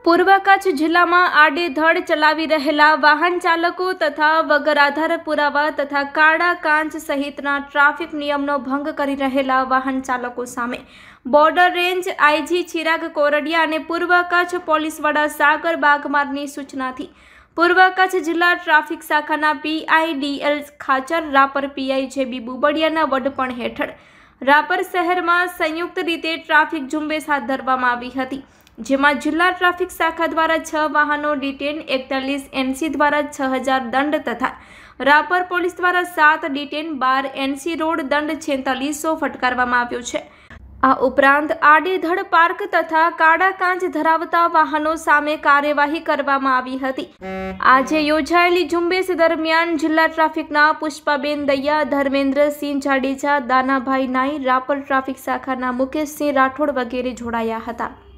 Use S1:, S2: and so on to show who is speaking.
S1: પૂર્વ કચ્છ જિલ્લામાં આડેધડ ચલાવી રહેલા વાહન ચાલકો તથા વગર આધાર પુરાવા તથા કાળા કાંચ સહિતના ટ્રાફિક નિયમનો ભંગ કરી રહેલા વાહન ચાલકો સામે border range IG Chirag Koradia અને પૂર્વ કચ્છ પોલીસ વડા સાગર બાગમારની સૂચનાથી પૂર્વ કચ્છ જિલ્લા ટ્રાફિક શાખાના PIDL Khachar, Rapar PI JB બુબડિયાના વડપણ હેઠળ રાપર શહેરમાં સંયુક્ત રીતે ટ્રાફિક ઝુંબેશ હાથ ધરવામાં આવી હતી, જેમાં જિલ્લા ટ્રાફિક શાખા દ્વારા 6 વાહનો ડિટેન, 41 NC દ્વારા 6000 દંડ તથા રાપર પોલીસ દ્વારા 7 ડિટેન, 12 NC રોડ દંડ 4600 ફટકારવામાં આવ્યો છે। આ ઉપરાંત આડેધડ પાર્ક તથા કાળા કાંચ ધરાવતા વાહનો સામે કાર્યવાહી કરવામાં આવી હતી। આજે યોજાયેલી ઝુંબેશ દરમિયાન જિલ્લા ટ્રાફિકના પુષ્પાબેન દૈયા, ધર્મેન્દ્રસિંહ જાડેજા, દાનાભાઈ નાઈ, રાપર ટ્રાફિક શાખાના મુકેશસિંહ રાઠોડ વગેરે જોડાયા હતા।